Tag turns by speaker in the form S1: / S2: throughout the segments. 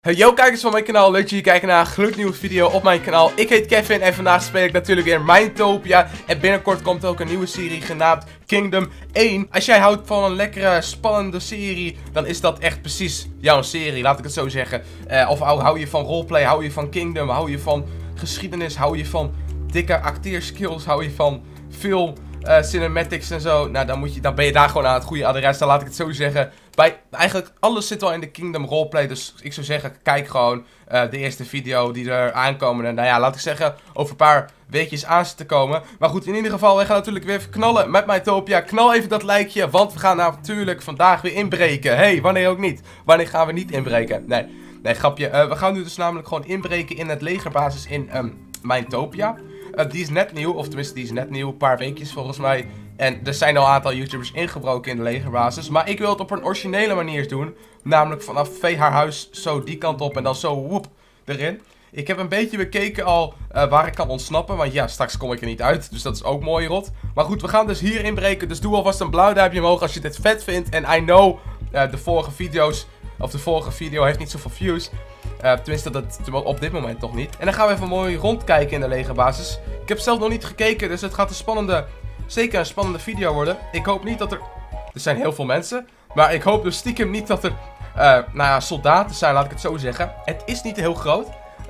S1: Yo kijkers van mijn kanaal, leuk dat jullie kijken naar een gloednieuwe video op mijn kanaal. Ik heet Kevin en vandaag speel ik natuurlijk weer Minetopia. En binnenkort komt ook een nieuwe serie genaamd Kingdom 1. Als jij houdt van een lekkere, spannende serie, dan is dat echt precies jouw serie, laat ik het zo zeggen. Of hou je van roleplay, hou je van Kingdom, hou je van geschiedenis, hou je van dikke acteerskills, hou je van veel cinematics en zo. Nou, dan ben je daar gewoon aan het goede adres, dan laat ik het zo zeggen. Eigenlijk alles zit al in de Kingdom roleplay, dus ik zou zeggen, kijk gewoon de eerste video die er aankomen. En nou ja, laat ik zeggen, over een paar weekjes aan zitten komen. Maar goed, in ieder geval, wij gaan natuurlijk weer even knallen met Minetopia. Knal even dat likeje, want we gaan natuurlijk vandaag weer inbreken. Hey, wanneer ook niet? Wanneer gaan we niet inbreken? Nee, grapje. We gaan nu dus namelijk gewoon inbreken in het legerbasis in Minetopia. Die is net nieuw, of tenminste die is net nieuw, een paar weekjes volgens mij. En er zijn al een aantal YouTubers ingebroken in de legerbasis. Maar ik wil het op een originele manier doen. Namelijk vanaf haar huis zo die kant op en dan zo woep erin. Ik heb een beetje bekeken al waar ik kan ontsnappen. Want ja, straks kom ik er niet uit. Dus dat is ook mooi rot. Maar goed, we gaan dus hier inbreken. Dus doe alvast een blauw duimpje omhoog als je dit vet vindt. En I know, de vorige video heeft niet zoveel views. Tenminste, dat op dit moment toch niet. En dan gaan we even mooi rondkijken in de legerbasis. Ik heb zelf nog niet gekeken, dus het gaat zeker een spannende video worden. Ik hoop niet dat er zijn heel veel mensen. Maar ik hoop dus stiekem niet dat er nou ja, soldaten zijn, laat ik het zo zeggen. Het is niet heel groot.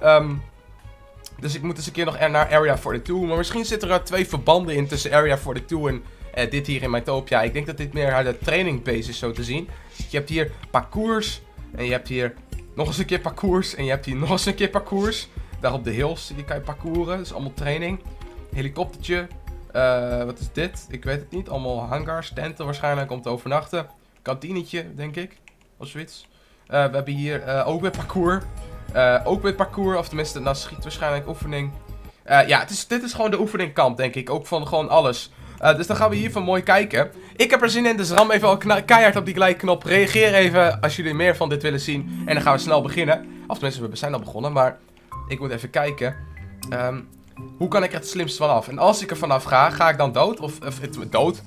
S1: Dus ik moet eens een keer nog naar Area 42. Maar misschien zitten er 2 verbanden in tussen Area 42 en dit hier in Minetopia. Ik denk dat dit meer de training base is, zo te zien. Je hebt hier parcours. En je hebt hier nog eens een keer parcours. En je hebt hier nog eens een keer parcours. Daar op de hills, die kan je parcouren. Dat is allemaal training. Helikoptertje. Wat is dit? Ik weet het niet. Allemaal hangars, tenten waarschijnlijk om te overnachten. Kantinetje, denk ik. Of zoiets. We hebben hier ook weer parcours. Ook weer parcours. Of tenminste, nou schiet waarschijnlijk oefening. Ja, dit is gewoon de oefeningkamp, denk ik. Ook van gewoon alles. Dus dan gaan we hiervan mooi kijken. Ik heb er zin in, dus ram even al keihard op die like knop. Reageer even als jullie meer van dit willen zien. En dan gaan we snel beginnen. Of tenminste, we zijn al begonnen, maar ik moet even kijken. Hoe kan ik er het slimst vanaf? En als ik er vanaf ga ik dan dood? Of dood?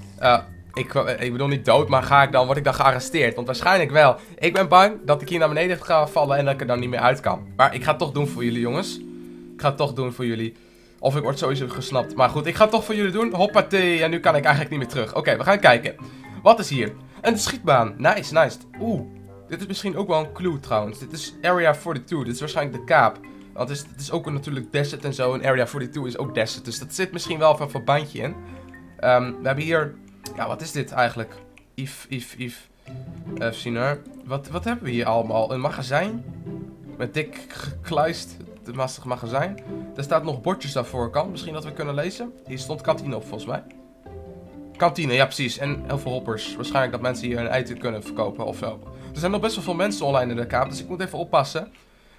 S1: Ik bedoel niet dood, maar word ik dan gearresteerd? Want waarschijnlijk wel. Ik ben bang dat ik hier naar beneden ga vallen en dat ik er dan niet meer uit kan. Maar ik ga het toch doen voor jullie, jongens. Ik ga het toch doen voor jullie. Of ik word sowieso gesnapt. Maar goed, ik ga het toch voor jullie doen. Hoppatee. En nu kan ik eigenlijk niet meer terug. Oké, we gaan kijken. Wat is hier? Een schietbaan. Nice. Oeh. Dit is misschien ook wel een clue trouwens. Dit is Area 42. Dit is waarschijnlijk de kaap. Want het is ook natuurlijk desert en zo. En Area 42 is ook desert. Dus dat zit misschien wel van een bandje in. We hebben hier... Ja, wat is dit eigenlijk? Even zien hoor. Wat hebben we hier allemaal? Een magazijn? Met dik gekluist. Het mastig magazijn. Er staat nog bordjes aan de voorkant. Misschien dat we kunnen lezen. Hier stond kantine op volgens mij. Kantine, ja precies. En heel veel hoppers. Waarschijnlijk dat mensen hier hun eten kunnen verkopen of zo. Er zijn nog best wel veel mensen online in de kaap. Dus ik moet even oppassen.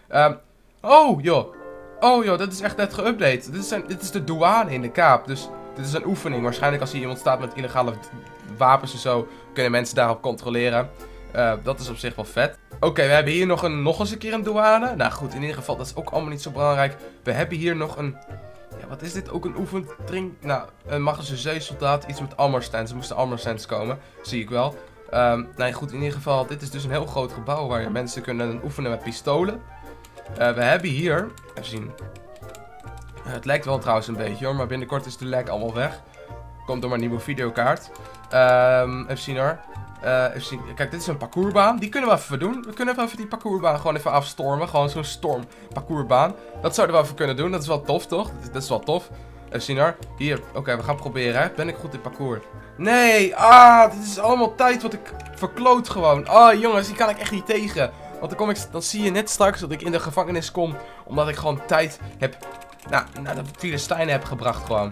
S1: Oh joh, dat is echt net geüpdate. Dit is de douane in de kaap. Dus dit is een oefening. Waarschijnlijk als hier iemand staat met illegale wapens en zo, kunnen mensen daarop controleren. Dat is op zich wel vet. Oké, we hebben hier nog eens een keer een douane. Nou goed, in ieder geval, dat is ook allemaal niet zo belangrijk. We hebben hier nog een... Ja, wat is dit? Ook een oefentring? Nou, een magazinsoldaat. Iets met armor stands. Er moesten armor stands komen. Zie ik wel. Nee, goed, in ieder geval, dit is dus een heel groot gebouw waar mensen kunnen oefenen met pistolen. We hebben hier... Even zien. Het lijkt wel trouwens een beetje hoor, maar binnenkort is de lag allemaal weg. Komt door mijn nieuwe videokaart. Even zien hoor. Even zien. Kijk, dit is een parcoursbaan. Die kunnen we even doen. We kunnen even die parcoursbaan gewoon even afstormen. Gewoon zo'n storm parcoursbaan. Dat zouden we even kunnen doen. Dat is wel tof, toch? Dat is wel tof. Even zien hoor. Hier. Oké, we gaan proberen. Hè. Ben ik goed in parcours? Nee. Dit is allemaal tijd wat ik verkloot gewoon. Jongens, die kan ik echt niet tegen. Want dan zie je net straks dat ik in de gevangenis kom. Omdat ik gewoon tijd heb... Nou, naar de Filistijnen heb gebracht gewoon.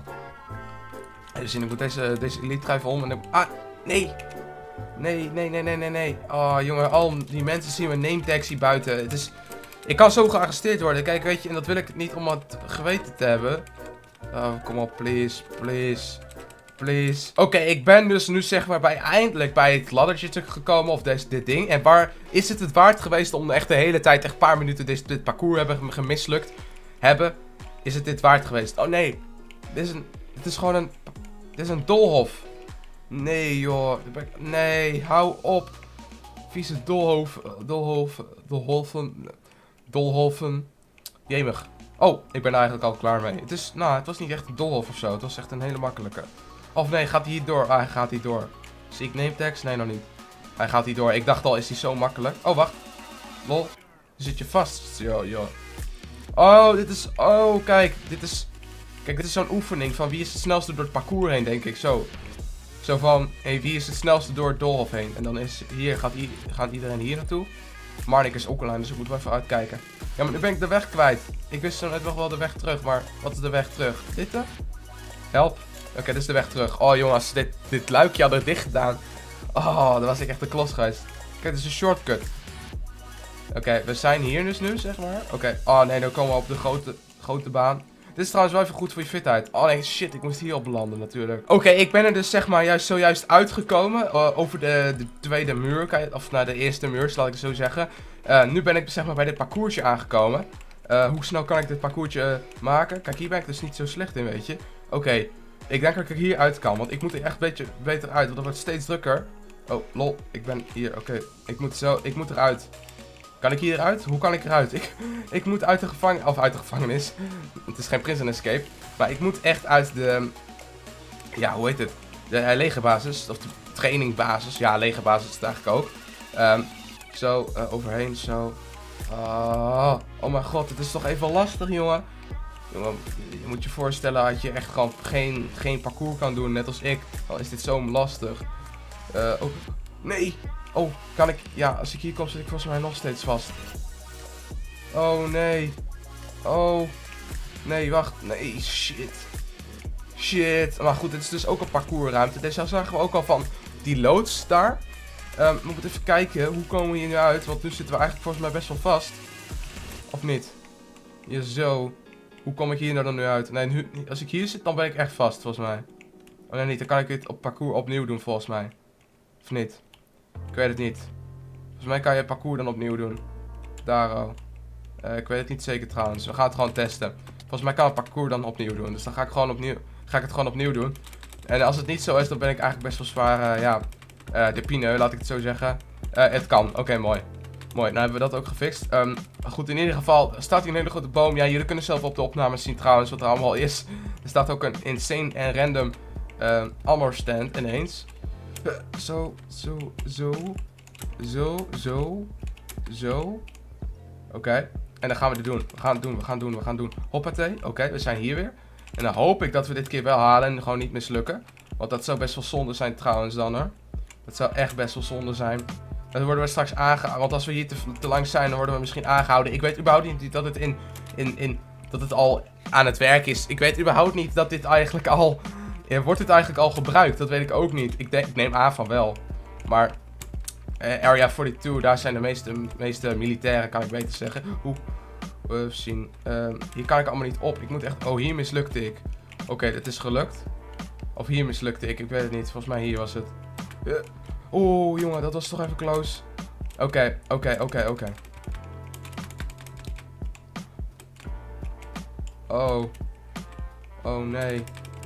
S1: Dus ik moet deze elite even om en dan... Nee. Nee. Jongen, al die mensen zien mijn name tags hier buiten. Ik kan zo gearresteerd worden. Kijk, weet je, en dat wil ik niet om het geweten te hebben. Kom op, please. Oké, ik ben dus nu zeg maar eindelijk bij het laddertje gekomen. Of dit ding. En waar is het waard geweest om echt de hele tijd, echt een paar minuten dit parcours mislukt hebben? Is het dit waard geweest? Oh nee. Dit is een doolhof. Nee joh. Nee, hou op. Vieze dolhoven. Jemig. Oh, ik ben er eigenlijk al klaar mee. Het was niet echt een dolhof of zo. Het was echt een hele makkelijke. Of nee, gaat hij hier door? Ah, hij gaat hier door. Zie ik name tags? Nee, nog niet. Hij gaat hier door. Ik dacht al, is hij zo makkelijk? Oh, wacht. Lol. Zit je vast? Yo. Oh, dit is... Oh, kijk. Kijk, dit is zo'n oefening van wie is het snelste door het parcours heen, denk ik. Zo van, hey, wie is het snelste door het doolhof heen? En dan is hier, gaat iedereen hier naartoe. Marnik is ook online, dus ik moet wel even uitkijken. Ja, maar nu ben ik de weg kwijt. Ik wist zo net nog wel de weg terug, maar wat is de weg terug? Dit? Help. Oké, dit is de weg terug. Oh jongens, dit luikje hadden we dicht gedaan. Oh, dat was ik echt de klos geweest. Kijk, dit is een shortcut. Oké, we zijn hier dus nu, zeg maar. Oké, oh nee, dan komen we op de grote baan. Dit is trouwens wel even goed voor je fitheid. Oh nee, shit, ik moest hier op belanden natuurlijk. Oké, ik ben er dus zeg maar zojuist uitgekomen. Over de tweede muur, of naar de eerste muur, laat ik het zo zeggen. Nu ben ik zeg maar bij dit parcoursje aangekomen. Hoe snel kan ik dit parcoursje maken? Kijk, hier ben ik dus niet zo slecht in, weet je. Oké, ik denk dat ik er hier uit kan, want ik moet er echt een beetje beter uit, want het wordt steeds drukker. Oh, lol, ik ben hier, oké. Ik moet eruit. Kan ik hier eruit? Hoe kan ik eruit? Ik moet uit de gevangenis. Het is geen prison escape. Maar ik moet echt uit de... Ja, hoe heet het? De legerbasis. Of de trainingbasis. Ja, legerbasis is het eigenlijk ook. Zo, overheen, zo. Oh mijn god, het is toch even lastig, jongen. Jongen, je moet je voorstellen dat je echt gewoon geen parcours kan doen, net als ik. Dan is dit zo lastig. Oh, nee! Oh, kan ik... Ja, als ik hier kom zit ik volgens mij nog steeds vast. Oh, nee. Oh. Nee, wacht. Nee, shit. Maar goed, dit is dus ook een parcoursruimte. Dus daar zagen we ook al van die loods daar. We moeten even kijken, hoe komen we hier nu uit? Want nu zitten we eigenlijk volgens mij best wel vast. Of niet? Ja, zo. Hoe kom ik hier nou dan nu uit? Nee, nu, als ik hier zit, dan ben ik echt vast, volgens mij. Oh nee, niet. Dan kan ik dit op parcours opnieuw doen, volgens mij. Of niet? Ik weet het niet. Volgens mij kan je het parcours dan opnieuw doen. Daar, oh. Ik weet het niet zeker trouwens. We gaan het gewoon testen. Volgens mij kan het parcours dan opnieuw doen. Dus dan ga ik het gewoon opnieuw doen. En als het niet zo is, dan ben ik eigenlijk best wel zwaar, de pineu, laat ik het zo zeggen. Het kan. Oké, mooi. Mooi, nou hebben we dat ook gefixt. Goed, in ieder geval staat hier een hele grote boom. Ja, jullie kunnen zelf op de opnames zien trouwens wat er allemaal is. Er staat ook een insane en random armor stand ineens. Zo. Oké. En dan gaan we dit doen. We gaan doen. Hoppatee. Oké, we zijn hier weer. En dan hoop ik dat we dit keer wel halen en gewoon niet mislukken. Want dat zou best wel zonde zijn trouwens dan hoor. Dat zou echt best wel zonde zijn. Dan worden we straks aangehouden. Want als we hier te lang zijn, dan worden we misschien aangehouden. Ik weet überhaupt niet dat het dat het al aan het werk is. Ik weet überhaupt niet dat dit eigenlijk al... wordt dit eigenlijk al gebruikt? Dat weet ik ook niet. Ik neem aan van wel. Maar... Area 42, daar zijn de meeste militairen, kan ik beter zeggen. Even zien. Hier kan ik allemaal niet op. Ik moet echt... Oh, hier mislukte ik. Oké, dit is gelukt. Of hier mislukte ik. Ik weet het niet. Volgens mij hier was het. Oeh, jongen, dat was toch even close. Oké. Oh. Oh, nee.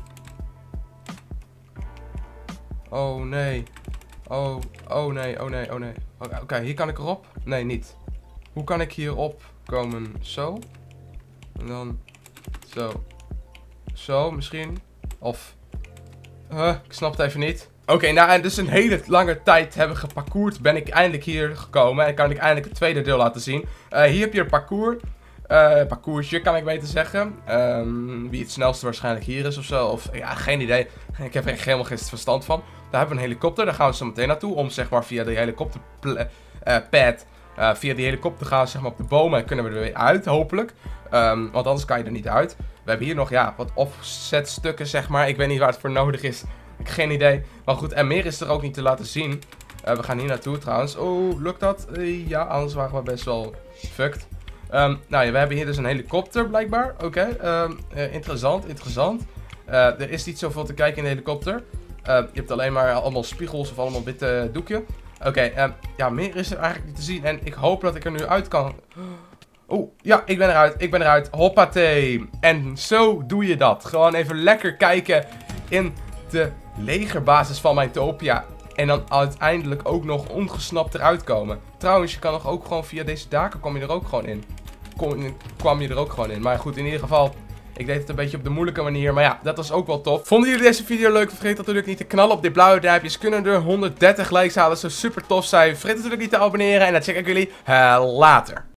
S1: Oh, nee. Oh nee. Oké, hier kan ik erop? Nee, niet. Hoe kan ik hierop komen? Zo. En dan... Zo. Zo, misschien. Of... ik snap het even niet. Oké, nou en dus een hele lange tijd hebben geparcourd, ben ik eindelijk hier gekomen. En kan ik eindelijk het tweede deel laten zien. Hier heb je een parcoursje kan ik beter zeggen. Wie het snelste waarschijnlijk hier is of zo. Of ja, geen idee. Ik heb er helemaal geen verstand van. Daar hebben we een helikopter. Daar gaan we zo meteen naartoe. Om zeg maar via de helikopterpad. Via die helikopter gaan we zeg maar op de bomen. En kunnen we er weer uit, hopelijk. Want anders kan je er niet uit. We hebben hier nog ja, wat offsetstukken zeg maar. Ik weet niet waar het voor nodig is. Ik heb geen idee. Maar goed, en meer is er ook niet te laten zien. We gaan hier naartoe trouwens. Oh, lukt dat? Ja, anders waren we best wel fucked. Nou ja, we hebben hier dus een helikopter blijkbaar. Oké, interessant. Er is niet zoveel te kijken in de helikopter. Je hebt alleen maar allemaal spiegels of allemaal witte doekje. Oké, ja, meer is er eigenlijk niet te zien. En ik hoop dat ik er nu uit kan. Oeh, ja, ik ben eruit. Hoppatee. En zo doe je dat. Gewoon even lekker kijken in de legerbasis van Mytopia En dan uiteindelijk ook nog ongesnapt eruit komen. Trouwens, je kan nog ook gewoon via deze daken kwam je er ook gewoon in. Kwam je er ook gewoon in. Maar goed, in ieder geval, ik deed het een beetje op de moeilijke manier. Maar ja, dat was ook wel tof. Vonden jullie deze video leuk? Vergeet natuurlijk niet te knallen op dit blauwe duimpje. Kunnen er 130 likes halen. Zou super tof zijn. Vergeet natuurlijk niet te abonneren. En dan check ik jullie later.